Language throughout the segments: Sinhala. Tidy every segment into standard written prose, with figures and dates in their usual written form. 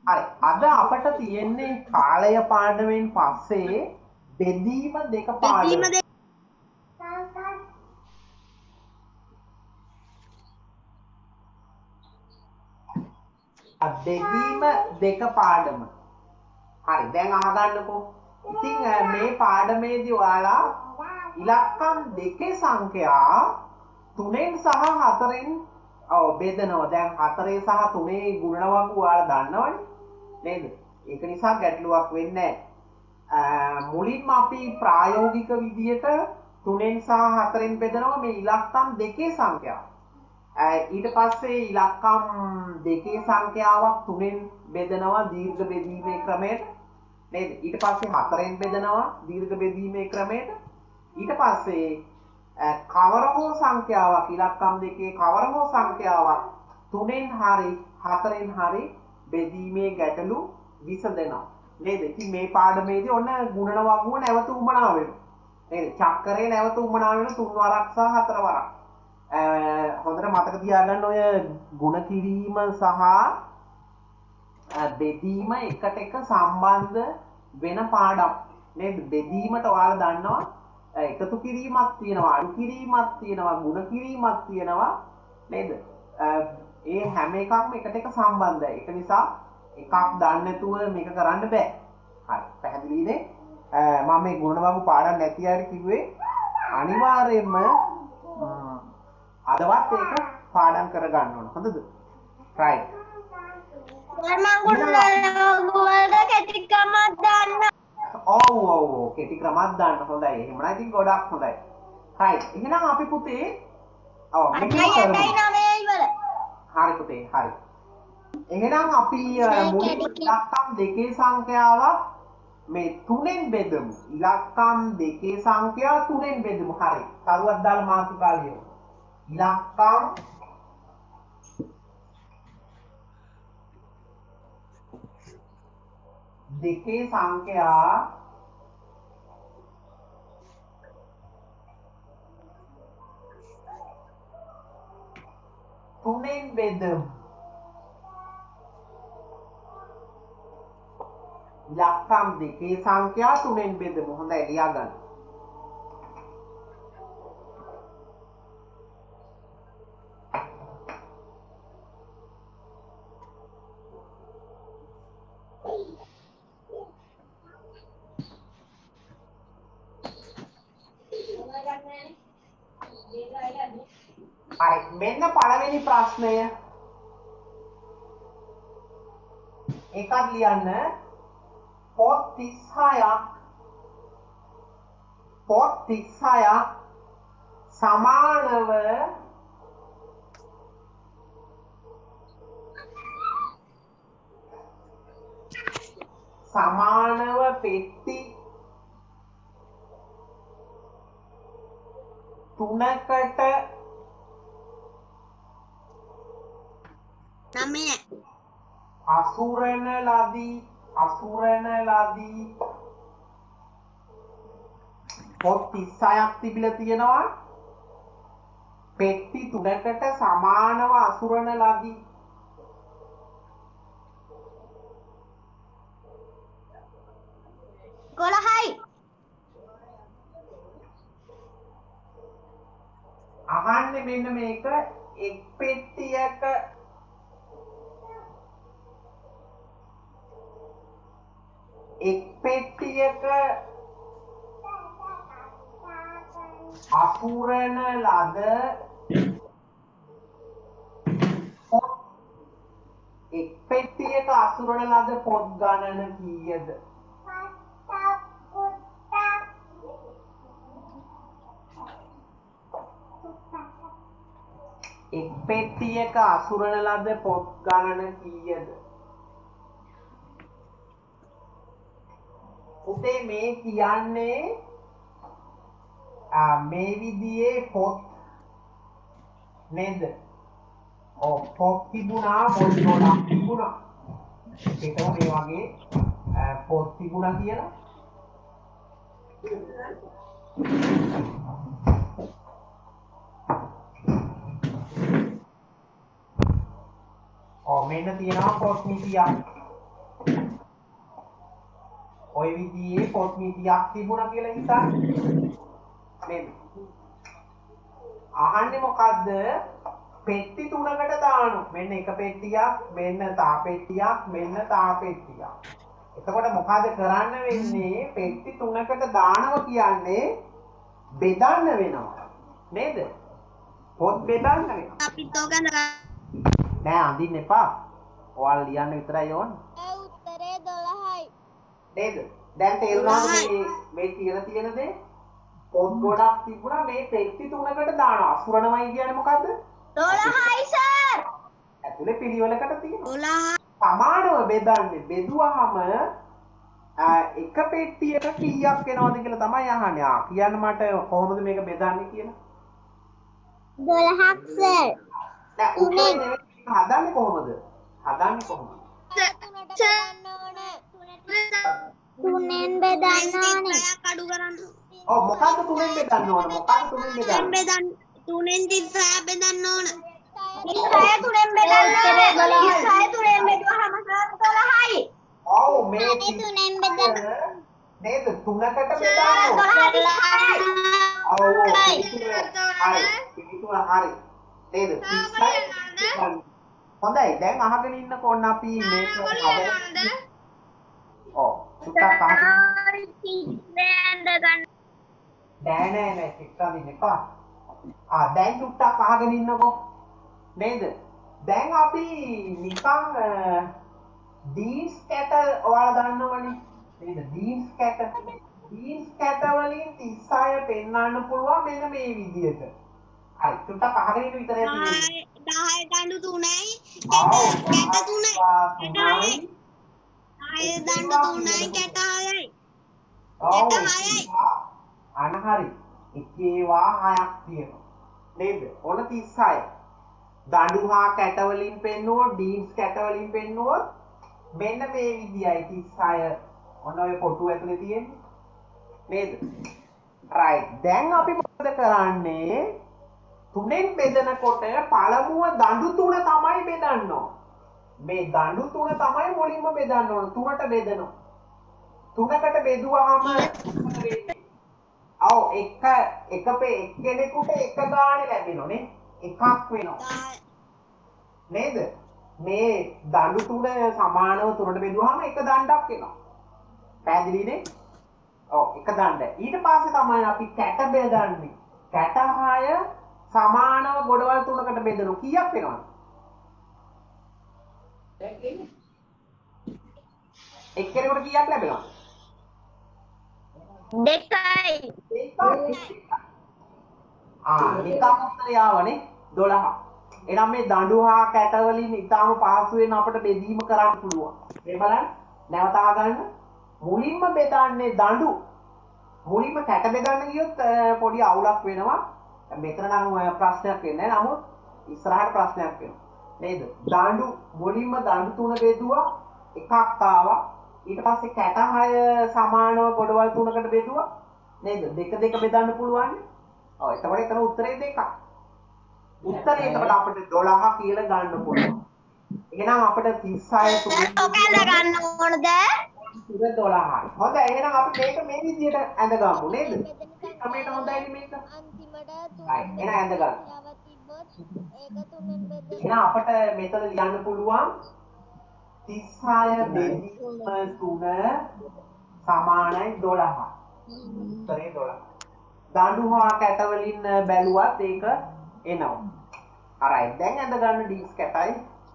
හරි. අද අපට තියෙන්නේ කාලය පාඩමෙන් පස්සේ බෙදීම දෙක පාඩම. බෙදීම දෙක පාඩම. හරි. දැන් අහගන්නකෝ. ඉතින් මේ පාඩමේදී ඔයාලා ඉලක්කම් දෙකේ සංඛ්‍යා 3න් සහ 4න් බෙදනවා. දැන් 4 සහ 3 ගුණනවක ඔයාලා දන්නවනේ. නේද? ඒක නිසා ගැටලුවක් වෙන්නේ නැහැ. මුලින්ම අපි ප්‍රායෝගික විදියට 3න් සහ 4න් බෙදනවා මේ ඉලක්කම් දෙකේ සංඛ්‍යාව. ඊට පස්සේ ඉලක්කම් දෙකේ සංඛ්‍යාවක් 3න් බෙදනවා දීර්ඝ බෙදීමේ ක්‍රමයට. නේද? ඊට පස්සේ 4න් බෙදනවා දීර්ඝ බෙදීමේ ක්‍රමයට. ඊට පස්සේ කවර හෝ සංඛ්‍යාවක් ඉලක්කම් දෙකේ කවර හෝ සංඛ්‍යාවක් 3න් හරි 4න් හරි බෙදීමේ ගැටලු විසඳනවා. නේද? ඉතින් මේ පාඩමේදී ඔන්න ගුණන වගුව නැවත උමනා වෙනවා. නේද? චක්‍රේ නැවත උමනා වෙන 3 වරක් සහ 4 වරක්. හොඳට මතක තියාගන්න ඔය ගුණ කිරීම සහ බෙදීම එකට එක සම්බන්ධ වෙන පාඩම්. නේද? බෙදීමට ඔයාලා දන්නවා එකතු කිරීමක් තියෙනවා, අඩු කිරීමක් තියෙනවා, ගුණ කිරීමක් තියෙනවා. නේද? ඒ හැම එකක්ම එකට එක සම්බන්ධයි. ඒක නිසා එකක් දන්නේ නැතුව මේක කරන්න බෑ. හරි. පැහැදිලිනේ? මම මේ ගුණ වගු පාඩම් නැති අයට කිව්වේ අනිවාර්යයෙන්ම අදවත් ඒක පාඩම් කරගන්න ඕන. හොඳද? right. මම ගුණ වලට කෙටි ක්‍රමයක් දාන්න. ඔව් කෙටි ක්‍රමයක් දාන්න හොඳයි. එහෙමනම් ඉතින් ගොඩක් හොඳයි. right. එහෙනම් අපි පුතේ මෙහෙම කරමු. හරි පුතේ හරි. එහෙනම් අපි මුලින්ම ඉලක්කම් දෙකේ සංඛ්‍යාවක් මේ 3න් බෙදමු. ඉලක්කම් දෙකේ සංඛ්‍යාව 3න් බෙදමු. හරි. කරුවක් දාලා මාතෘකා ලියමු. ඉලක්කම් දෙකේ සංඛ්‍යා 3න් බෙදමු. ඉලක්කම් දෙකේ සංඛ්‍යා 3න් බෙදමු. හොඳයි ලියා ගන්න. හරි මෙන්න පළවෙනි ප්‍රශ්නය. ඒකත් ලියන්න. පොත් 36ක් සමානව පෙට්ටි 3කට 9 අසුරන ලදී පොත් 36ක් තිබිලා තියෙනවා පෙට්ටි 3කට සමානව අසුරන ලදී. අහන්නේ මෙන්න මේක එක් පෙට්ටියක අසුරන ලද එක් පෙට්ටියක අසුරන ලද පොත් ගණන කීයද? එක් පෙට්ටියක අසුරන ලද පොත් ගණන කීයද? පුතේ මේ කියන්නේ මේ විදිහේ පොත් නේද? පොත් තිබුණා පොත් ගොඩක් තිබුණා. ඒකම මේ වගේ පොත් තිබුණා කියලා. මෙන්න තියෙනවා පොත් නිතියක්. ඔය විදිහේ පොත් මිටියක් තිබුණා කියලා හිතන්න. නේද? අහන්නේ මොකද්ද? පෙට්ටි තුනකට දානවා. මෙන්න එක පෙට්ටියක්, මෙන්න තා පෙට්ටියක්, මෙන්න තා පෙට්ටියක්. එතකොට මොකද කරන්න වෙන්නේ? පෙට්ටි තුනකට දානවා කියන්නේ බෙදන්න වෙනවා. නේද? පොත් බෙදන්න වෙනවා. අපිත් ඕක නෑ අඳින්න එපා. ඔයාලා ලියන්න විතරයි ඕනේ. උත්තරේ 12යි. නේද? දැන් තේරුණාද මේ කියලා තියෙන දේ? පොත් ගොඩක් තිබුණා මේ පෙට්ටි තුනකට දානවා. අසුරණමයි කියන්නේ මොකද්ද? 12යි සර්. ඇතුලේ පිළිවෙලකට තියෙනවා. 12. සමානව බෙදන්නේ. බෙදුවාම එක පෙට්ටියක කීයක් එනවද කියලා තමයි අහන්නේ. කියන්න මට කොහොමද මේක බෙදන්නේ කියලා. 12ක් සර්. නෑ උත්තරේ නෙවෙයි හදන්නේ කොහොමද? හදන්නේ කොහොමද? තුනෙන් බෙදන්න ඕනේ. අඩු කරන්න. ඔව් මොකද්ද තුනෙන් බෙදන්න ඕන? මොකද්ද තුනෙන් බෙදන්නේ? තුනෙන් 36 බෙදන්න ඕන. 36 තුනෙන් බෙදන්න ඕනේ. 36 තුනෙන් බෙදුවහම 12යි. ඔව් මේ තුනෙන් බෙදන්න. නේද? තුනකට බෙදන්න. ඔව් හරි. පිළිතුර හරි. නේද? 30යි. හොඳයි. දැන් අහගෙන ඉන්නකො ඔන්න අපි මේක හදලා. ඔව්. සුට්ටක් අහගෙන. නෑ චිත්තා දින්න එපා. දැන් සුට්ටක් අහගෙන ඉන්නකො. නේද? දැන් අපි නිකන් දීස් කැට ඔයාලා දන්නවනේ. නේද? දීස් කැට වලින් 36 පෙන්වන්න පුළුවන් මෙන්න මේ විදිහට. හරි. සුට්ටක් අහගෙන ඉන්න විතරයි තියෙන්නේ. 10 දඬු 3යි කැට 3යි. 10 දඬු 3යි කැට 6යි. කැට 6යි. අන හරි. එකේවා 6ක් තියෙනවා. නේද? ඔන්න 36. දඬු හා කැට වලින් පෙන්නුවොත් ඩීන්ස් කැට වලින් පෙන්නුවොත් මෙන්න මේ විදියයි 36. ඔන්න ඔය ෆොටෝ ඇතුලේ තියෙන්නේ. නේද? රයිට්. දැන් අපි මොකද කරන්නේ? තුනෙන් බෙදනකොට පළමුව දඬු තුන තමයි බෙදන්න ඕන. මේ දඬු තුන තමයි මුලින්ම බෙදන්න ඕන. තුනට බෙදනවා. තුනකට බෙදුවාම ඔව් එක්කෙනෙකුට එක ගානේ ලැබෙනෝනේ. එකක් වෙනවා. නේද? මේ දඬු තුන සමානව තුනට බෙදුවාම එක දණ්ඩක් එනවා. පැහැදිලිනේ? ඔව් එක දණ්ඩ. ඊට පස්සේ තමයි අපි කැට බෙදන්නේ. කැට 6 සමානව ගොඩවල් තුනකට බෙදනවා. කීයක් වෙනවද? එක්කෙනෙකුට කීයක් ලැබෙනවද? 2යි. නිකම් උත්තරය ආවනේ 12. එහෙනම් මේ දඬු හා කැට වලින් ඊටාම පහසුවෙන් අපිට බෙදීම කරන්න පුළුවන්. මේ බලන්න. නැවත අහගන්න. මුලින්ම බෙදන්නේ දඬු. මුලින්ම කැට බෙදන්න ගියොත් පොඩි අවුලක් වෙනවා. මෙතන නම් ප්‍රශ්නයක් වෙන්නේ නැහැ. නමුත් ඉස්සරහට ප්‍රශ්නයක් වෙනවා. නේද? දඬු මුලින්ම දඬු තුන බෙදුවා එකක් ආවා. ඊට පස්සේ කැට 6 සමානව ගොඩවල් තුනකට බෙදුවා. නේද? දෙක බෙදන්න පුළුවන්. ඔව් එතකොට එතන උත්තරේ දෙකක්. උත්තරේ එතකොට අපිට 12 කියලා ගන්න පුළුවන්. එහෙනම් අපිට 36 තුනෙන් ගන්න ඕනද? 12යි. හොඳයි. එහෙනම් අපි මේක මේ විදිහට ඇඳ ගමු නේද? කමෙන්ට් හොඳයිනේ මේක. අන්තිමට එහෙනම් ඇඳ ගන්න. ඒක තුනෙන් බෙදෙන්න. එහෙනම් අපිට මෙතන ලියන්න පුළුවන් 36 බෙදීම 3 සමානයි 12. උත්තරේ 12. දඬු හා කැට වලින් බැලුවත් ඒක එනවා. හරි. දැන් ඇඳ ගන්න ඩීස් කැටයි.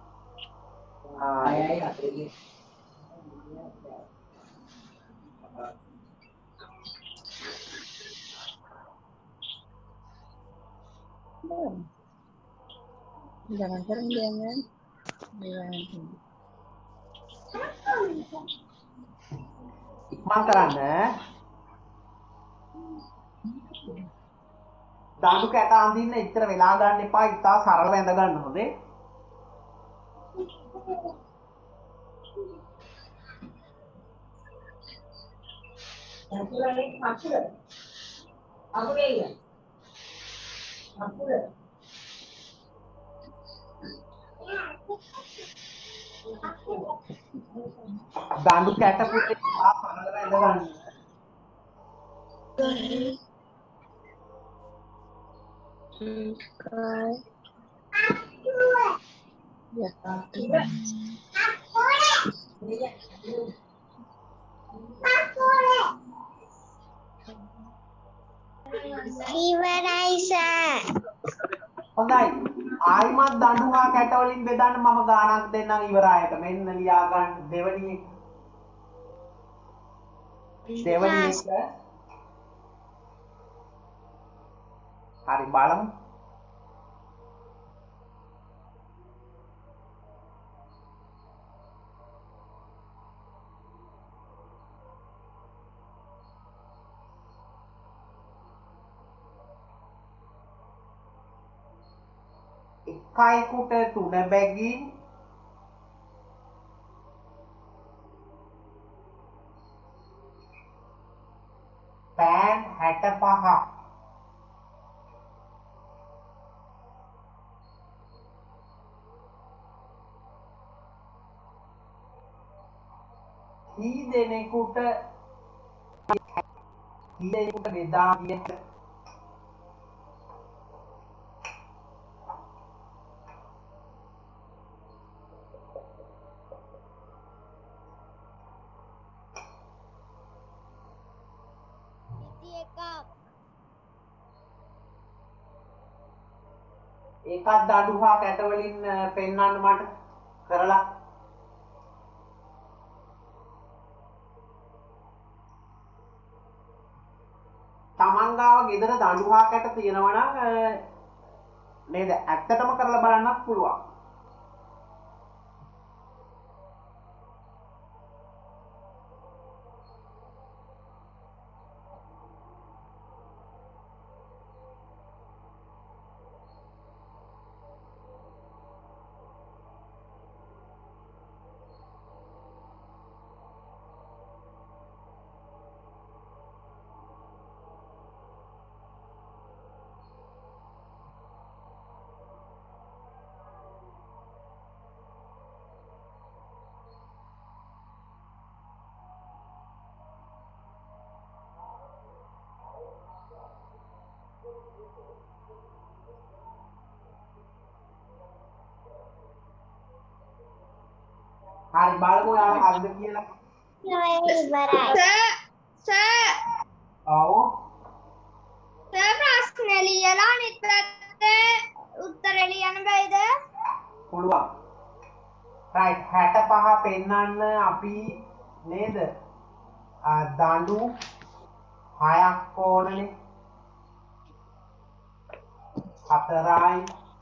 Jangan sering jangan. ඉක්මන් කරන්න. දඬු කැට අඳින්න ඉතර වෙලා ගන්න එපා. ඉතා සරලව ඇඳ ගන්න හොඳේ. දඬු කැට පුතේ සරලව ගන්න. ඉවරයි සර්. හොඳයි. ආයිමත් දඬු හා කැට වලින් බෙදන්න මම ගාණක් දෙන්නම් ඉවරයට. මෙන්න ලියා ගන්න දෙවනි එක. දෙවනි එක. හරි බලමු. එකයිකුට 3 බැගින් පෑන් 65ක් කී දෙනෙකුට බෙදා දිය හැකිද? ඒකත් දඬු හා කැට වලින් පෙන්වන්න මට කරලා. තමන් ගාව ගෙදර දඬු හා කැට තියෙනවා නම් නේද ඇත්තටම කරලා බලන්නත් පුළුවන්. හරි බලමු ඔයාලා හරිද කියලා. ඉවරයි. සර්. ඔව්. සර් ප්‍රශ්න ලියලා අනිත් පැත්තේ උත්තර ලියන්න බැයිද? පුළුවන්. රයිට් 65 පෙන්වන්න අපි නේද? දඬු 6ක් ඕනනේ. 4යි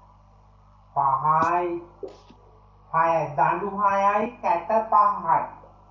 5යි 6යි දඬු 6යි කැට 5යි.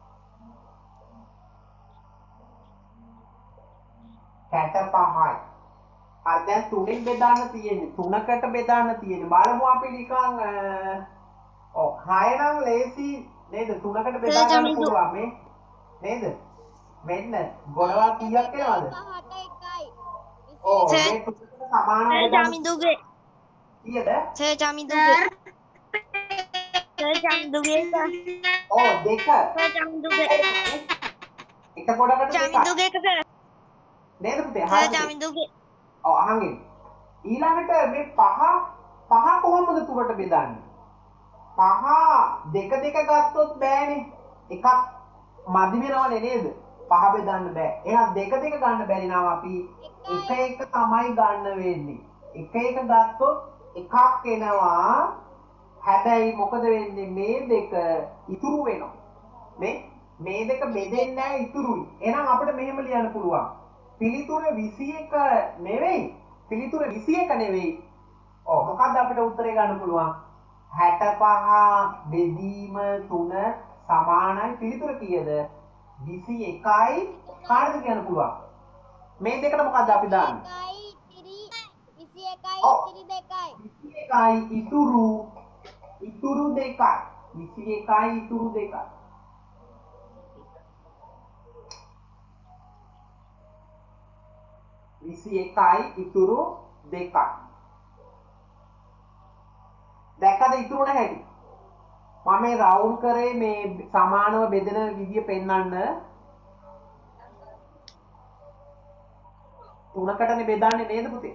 කැට 5යි. අර දැන් තුනෙන් බෙදන්න තියෙන්නේ. තුනකට බෙදන්න තියෙන්නේ. බලමු අපි නිකන් ඔව් 6 නම් ලේසි නේද? තුනකට බෙදා ගන්න පුළුවන් මේ. නේද? මෙන්න ගොඩවල් කීයක් එනවද? 5ට 1යි. ඔව් මේ තුනට සමානව බෙදන්න. ජමිදුගේ. කීයද? සර් ජමිදුගේ. සර් ජමිදුගේ. ඔව් දෙක. සර් ජමිදුගේ. එක ගොඩකට දෙකක්. ජමිදුගේ එක සර්. නේද පුතේ? සර් හරිද? ජමිදුගේ. ඔව් අහන් ඉන්න. ඊළඟට මේ පහ කොහොමද තුනට බෙදන්නේ? පහ දෙක ගත්තොත් බෑනේ. එකක් මදි වෙනවනේ නේද? පහ බෙදන්න බෑ. එහෙනම් දෙක ගන්න බැරි නම් අපි එක තමයි ගන්න වෙන්නේ. එක ගත්තොත් එකක් එනවා. හැබැයි මොකද වෙන්නේ? මේ දෙක ඉතුරු වෙනවා. මේ දෙක බෙදෙන්නේ නැහැ ඉතුරුයි. එහෙනම් අපිට මෙහෙම ලියන්න පුළුවන්. පිළිතුර 21 නෙවෙයි. පිළිතුර 21 නෙවෙයි. ඔව් මොකක්ද අපිට උත්තරේ ගන්න පුළුවන්? 65 බෙදීම 3 සමානයි පිළිතුර කීයද? 21යි කාටද කියන්න පුළුවන්? මේ දෙකට මොකක්ද අපි දාන්නේ? 21යි ඉතිරි 21යි ඉතුරු 2යි. 21යි ඉතුරු 2යි. 21යි ඉතුරු 2යි. දැක්කද ඉතුරු නැහැ. මම මේ රවුන්ඩ් කරේ මේ සමානව බෙදෙන විදිය පෙන්වන්න. 3කටනේ බෙදන්නේ නේද පුතේ?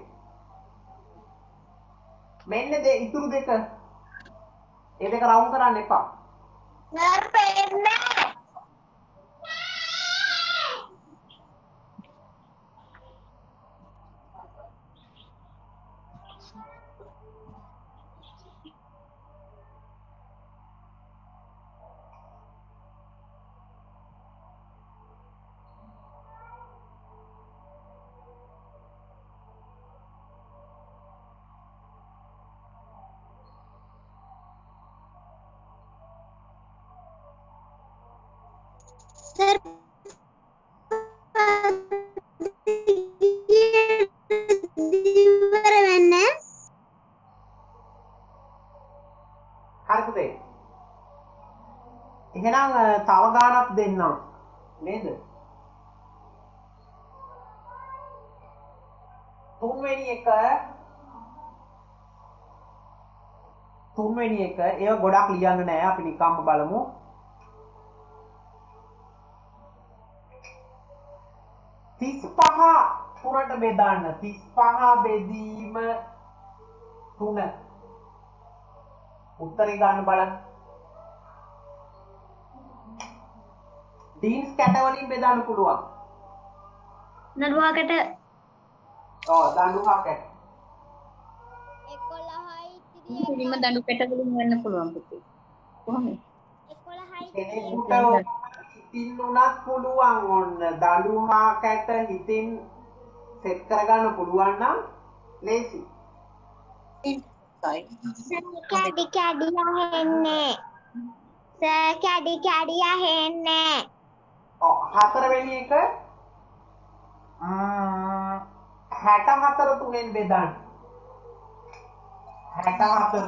මෙන්න ඉතුරු දෙක. ඒ දෙක රවුම් කරන්න එපා. සර් පෙන්නේ. Sir, ඉවර වෙන්න. හරි පුතේ. එහෙනම් තව ගානක් දෙන්නම්. නේද? තුන්වෙනි එක ඒව ගොඩක් ලියන්න නෑ අපි නිකම්ම බලමු. 35 තුනට බෙදන්න. 35 බෙදීම 3. උත්තරේ ගන්න බලන්න. ඩීන්ස් කැට වලින් බෙදන්න පුළුවන්. නඩුවාකට දඬුහා කැට. 11යි පිළිම දඬු කැට වලින් වෙන්න පුළුවන් පුතේ. කොහොමද? 11යි කෙනෙකුට හිතින් උනත් පුළුවන් ඔන්න දඬුහා කැට හිතින් සෙට් කරගන්න පුළුවන් නම් ලේසි. කැඩි කැඩි අහෙන්නේ. සර් කැඩි කැඩි අහෙන්නේ. හතරවෙනි එක 64 තුනෙන් බෙදන්න. 64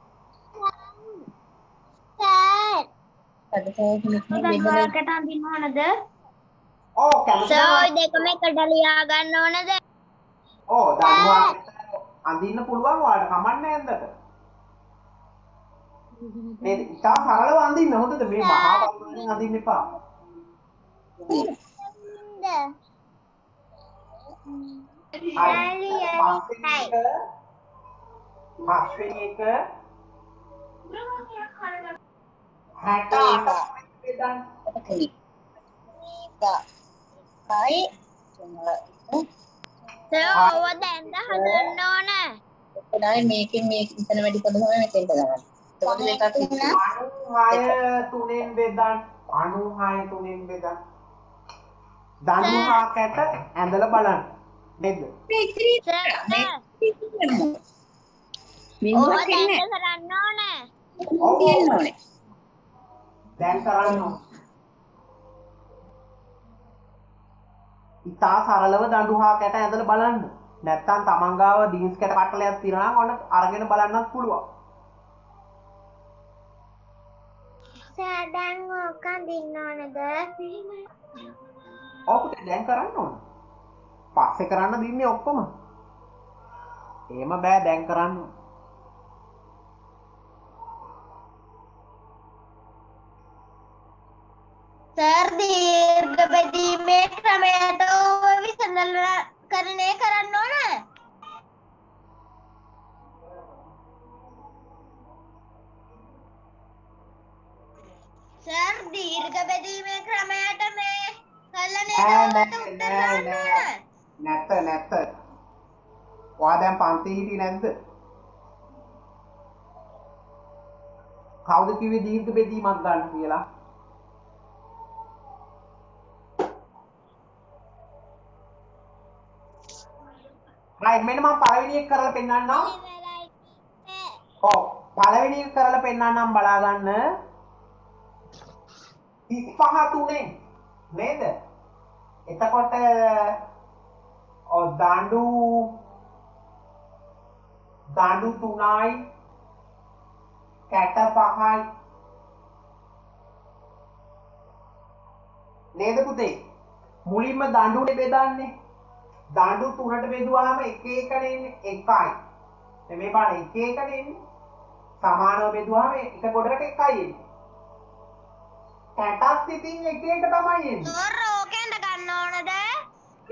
සර් පදපෝහුණුනේ බෙදලා නඩුවාකට අඳින්න ඕනද? කැමති සර් නම් ඔය දෙකම එකට ලියා ගන්න ඕනද? දඬුහා අඳින්න පුළුවන් ඔයාලට කමක් නැහැ නේද? මේ ඉතා සරලව අඳින්න හොඳද මේ මහා බලයෙන් අඳින්න එපා. පස්වෙනි එක 68 බෙදන්න. සර් ඔව දැන්ද හදන්න ඕන. එතනයි මේකෙන් මේක ඉතන වැඩි කොට තමයි මෙතෙන්ට ගන්න. එතකොට දෙකක් 96 තුනෙන් බෙදන්න. 96 තුනෙන් බෙදන්න. දඬුහා කැට ඇඳලා බලන්න. නේද? සර් මේක ඔව තියෙන්නේ දැන්ද කරන්න ඕන. ඕනේ. දැන් කරන්න ඕන. ඉතා සරලව දඬුහා කැට ඇඳලා බලන්න. නැත්තම් තමන් ගාව ඩීන්ස් කැට කට්ටලයක් තියනවා නම් ඔන්න අරගෙන බලන්නත් පුළුවන්. සර් දැන් ඕක අඳින්න ඕනද? පුතේ දැන් කරන්න ඕන. පස්සේ කරන්න දින්නේ ඔක්කොම. එහෙම බෑ දැන් කරන්න. සර් දීර්ඝ බෙදීමේ ක්‍රමයට ඔව විසඳනකරණය කරන්න ඕන. සර් දීර්ඝ බෙදීමේ ක්‍රමයට මේ කළා නේද? නැත්ත. ඔයා දැන් පන්ති හිටියේ නැද්ද? කවුද කිව්වේ දීර්ඝ බෙදීමක් ගන්න කියලා? රයිට් මෙන්න මම පළවෙනි එක කරලා පෙන්නන්නම්. පළවෙනි එක කරලා පෙන්නන්නම් බලා ගන්න. 35 තුනෙන් නේද? එතකොට දඬු 3යි කැට 5යි නේද පුතේ? මුලින්ම දඬුනේ බෙදන්නේ. දඬු 3ට බෙදුවාම එක එකනේ එන්නේ 1යි. මේ බලන්න එක එකනේ එන්නේ. සමානව බෙදුවාම එක කොටකට 1යි එන්නේ. කැටත් ඉතින් එක එක තමයි එන්නේ. සර් ඕකෙන්ද ගන්න ඕනද?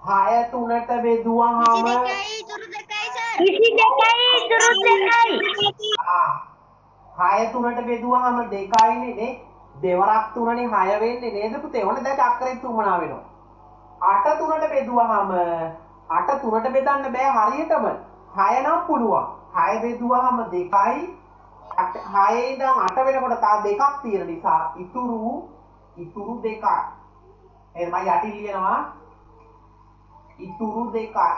6 3ට බෙදුවාම 22යි ඉතුරු 2යි සර් 22යි ඉතුරු 2යි 6 3ට බෙදුවාම 2යිනේ නේ. දෙවරක් 3නේ 6 වෙන්නේ නේද පුතේ? ඔන්න දැන් අක්කරේ තුමනා වෙනවා. 8 3ට බෙදුවාම 8 3ට බෙදන්න බෑ හරියටම. 6 නම් පුළුවන්. 6 බෙදුවාම 2යි 6 ඉඳන් 8 වෙනකොට තව දෙකක් තියෙන නිසා ඉතුරු 2යි. එහෙනම් මම යටි ලියනවා ඉතුරු 2යි.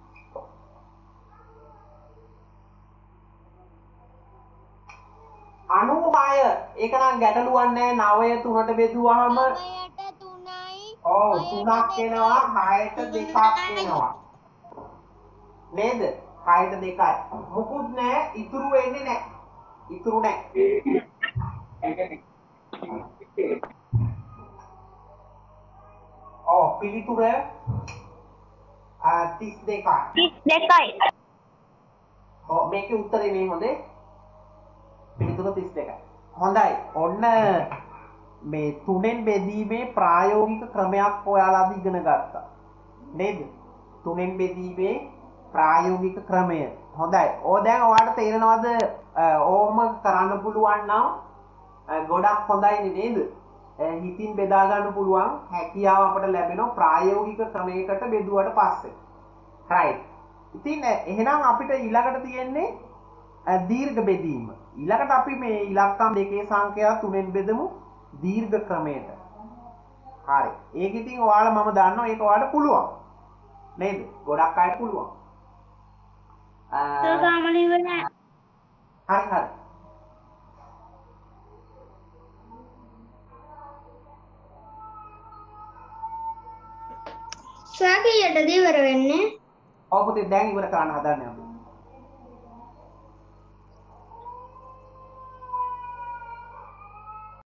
96 ඒක නම් ගැටලුවක් නෑ 9 3ට බෙදුවාම 9ට 3යි ඔව් 3ක් එනවා 6ට 2ක් එනවා නේද 6ට 2යි මොකුත් නෑ ඉතුරු වෙන්නේ නෑ ඉතුරු නෑ ඔව් පිළිතුර 32යි 32යි ඔව් මේකේ උත්තරේ මේ හොඳේ පිළිතුර 32යි හොඳයි ඔන්න මේ තුනෙන් බෙදීමේ ප්‍රායෝගික ක්‍රමයක් ඔයාලා අද ඉගෙන ගත්තා නේද තුනෙන් බෙදීමේ ප්‍රායෝගික ක්‍රමය හොඳයි ඕ දැන් ඔයාලට තේරෙනවද ඕම කරන්න පුළුවන් නම් ගොඩක් හොඳයිනේ නේද හිතින් බෙදා ගන්න පුළුවන් හැකියාව අපට ලැබෙනවා ප්‍රායෝගික ක්‍රමයකට බෙදුවට පස්සේ right ඉතින් එහෙනම් අපිට ඊළඟට තියෙන්නේ දීර්ඝ බෙදීම ඊළඟට අපි මේ ඉලක්කම් දෙකේ සංඛ්‍යා තුනෙන් බෙදමු දීර්ඝ ක්‍රමයට හරි ඒක ඉතින් ඔයාලා මම දන්නවා ඒක ඔයාලට පුළුවන් නේද ගොඩක් අයට පුළුවන් සෝගාමල ඉවර නෑ හරි හරි සර් කීයටද ඉවර වෙන්නේ ඔව් පුතේ දැන් ඉවර කරන්න හදන්නේ අපි